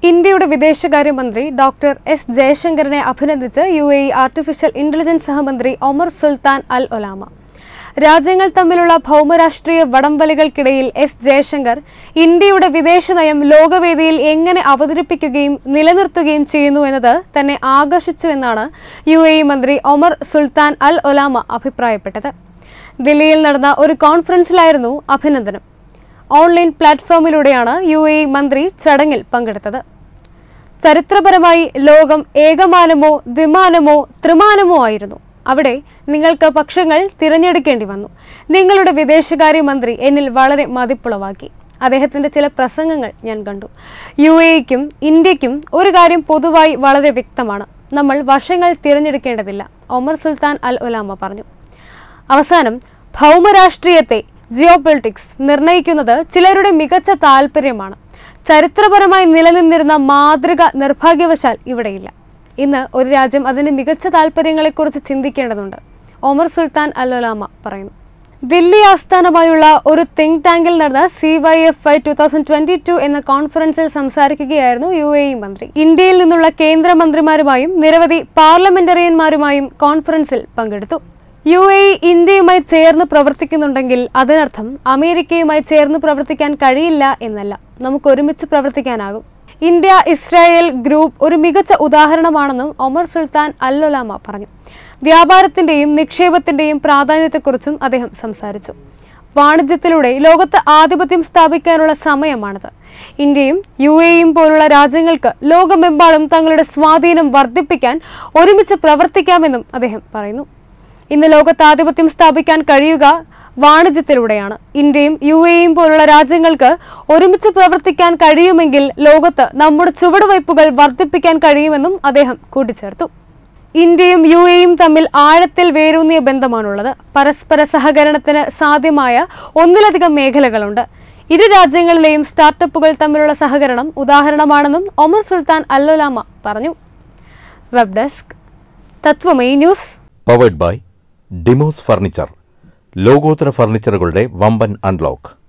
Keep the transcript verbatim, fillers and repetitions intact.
ഇന്ത്യയുടെ വിദേശകാര്യമന്ത്രി doctor S ജയശങ്കറിനെ അഭിനന്ദിച്ച് U A E artificial intelligence സഹമന്ത്രി ഒമർ സുൽത്താൻ അൽ ഒലാമ. രാജ്യങ്ങൾ തമ്മിലുള്ള ഭൗമരാഷ്ട്രീയ വടംവലികൾക്കിടയിൽ എസ് ജയശങ്കർ ഇന്ത്യയുടെ വിദേശനയം ലോകവേദിയിൽ എങ്ങനെ അവതരിപ്പിക്കുകയും നിലനിർത്തുകയും ചെയ്യുന്നു എന്നത് തന്നെ ആകർഷിച്ചു എന്നാണ് യു എ ഇ മന്ത്രി ഒമർ സുൽത്താൻ അൽ ഒലാമ അഭിപ്രായപ്പെട്ടത്. ദില്ലിയിൽ നടന്ന ഒരു കോൺഫറൻസിലായിരുന്നു അഭിനന്ദനം. ഓൺലൈൻ പ്ലാറ്റ്ഫോമിലൂടെയാണ് യു എ ഇ മന്ത്രി ചടങ്ങിൽ പങ്കെടുത്തത്. ചരിത്രപരമായി ലോകം ഏകമാനമോ ദ്വിമാനമോ ത്രിമാനമോ ആയിരുന്നു. അവിടെ നിങ്ങൾക്ക് പക്ഷങ്ങൾ തിരഞ്ഞെടുക്കേണ്ടി വന്നു. നിങ്ങളുടെ വിദേശകാര്യമന്ത്രി എന്നിൽ വളരെ മതിപ്പുളവാക്കി. അദ്ദേഹത്തിന്റെ ചില പ്രസംഗങ്ങൾ ഞാൻ കണ്ടു. യു എ ഇക്കും ഇന്ത്യക്കും ഒരു കാര്യം പൊതുവായി വളരെ വ്യക്തമാണ്. നമ്മൾ വശങ്ങൾ തിരഞ്ഞെടുക്കേണ്ടതില്ല, ഒമർ സുൽത്താൻ അൽ ഒലാമ പറഞ്ഞു. അവസാനം ഭൗമരാഷ്ട്രീയത്തെ ജിയോപൊളിറ്റിക്സ് നിർണയിക്കുന്നത് ചിലരുടെ മികച്ച താല്പര്യമാണ്. ചരിത്രപരമായി നിലനിന്നിരുന്ന മാതൃക നിർഭാഗ്യവശാൽ ഇവിടെയില്ല. ഇന്ന് ഒരു രാജ്യം അതിന്റെ മികച്ച താല്പര്യങ്ങളെക്കുറിച്ച് ചിന്തിക്കേണ്ടതുണ്ട്, ഒമർ സുൽത്താൻ അൽ ഒലാമ പറയുന്നു. ദില്ലി ആസ്ഥാനമായുള്ള ഒരു തിങ്ക് ടാങ്കിൽ നടന്ന C Y F I two thousand twenty two എന്ന കോൺഫറൻസിൽ സംസാരിക്കുകയായിരുന്നു യു എ ഇ മന്ത്രി. ഇന്ത്യയിൽ നിന്നുള്ള കേന്ദ്രമന്ത്രിമാരുമായും നിരവധി പാർലമെന്ററിയന്മാരുമായും കോൺഫറൻസിൽ പങ്കെടുത്തു. യു എ ഇ ഇന്ത്യയുമായി ചേർന്ന് പ്രവർത്തിക്കുന്നുണ്ടെങ്കിൽ അതിനർത്ഥം അമേരിക്കയുമായി ചേർന്ന് പ്രവർത്തിക്കാൻ കഴിയില്ല എന്നല്ല, നമുക്ക് ഒരുമിച്ച് പ്രവർത്തിക്കാനാകും. ഇന്ത്യ ഇസ്രായേൽ ഗ്രൂപ്പ് ഒരു മികച്ച ഉദാഹരണമാണെന്നും ഒമർ സുൽത്താൻ അൽ ഒലാമ പറഞ്ഞു. വ്യാപാരത്തിന്റെയും നിക്ഷേപത്തിന്റെയും പ്രാധാന്യത്തെക്കുറിച്ചും അദ്ദേഹം സംസാരിച്ചു. വാണിജ്യത്തിലൂടെ ലോകത്ത് ആധിപത്യം സ്ഥാപിക്കാനുള്ള സമയമാണിത്. ഇന്ത്യയും യു എ ഇയും പോലുള്ള രാജ്യങ്ങൾക്ക് ലോകമെമ്പാടും തങ്ങളുടെ സ്വാധീനം വർദ്ധിപ്പിക്കാൻ ഒരുമിച്ച് പ്രവർത്തിക്കാമെന്നും അദ്ദേഹം പറയുന്നു. ഇന്ന് ലോകത്ത് ആധിപത്യം സ്ഥാപിക്കാൻ കഴിയുക വാണിജ്യത്തിലൂടെയാണ്. ഇന്ത്യയും യു എ ഇയും പോലുള്ള രാജ്യങ്ങൾക്ക് ഒരുമിച്ച് പ്രവർത്തിക്കാൻ കഴിയുമെങ്കിൽ ലോകത്ത് നമ്മുടെ ചുവടുവയ്പ്പുകൾ വർദ്ധിപ്പിക്കാൻ കഴിയുമെന്നും അദ്ദേഹം കൂട്ടിച്ചേർത്തു. ഇന്ത്യയും യു എ ഇയും തമ്മിൽ ആഴത്തിൽ വേരൂന്നിയ ബന്ധമാണുള്ളത്. പരസ്പര സഹകരണത്തിന് സാധ്യമായ ഒന്നിലധികം മേഖലകളുണ്ട്. ഇരു രാജ്യങ്ങളിലെയും സ്റ്റാർട്ടപ്പുകൾ തമ്മിലുള്ള സഹകരണം ഉദാഹരണമാണെന്നും ഒമർ സുൽത്താൻ അൽ ഒലാമ പറഞ്ഞു. Web desk Tatwamayi news. Powered by Demos furniture. ലോകോത്തര ഫർണിച്ചറുകളുടെ വമ്പൻ അൺലോക്ക്.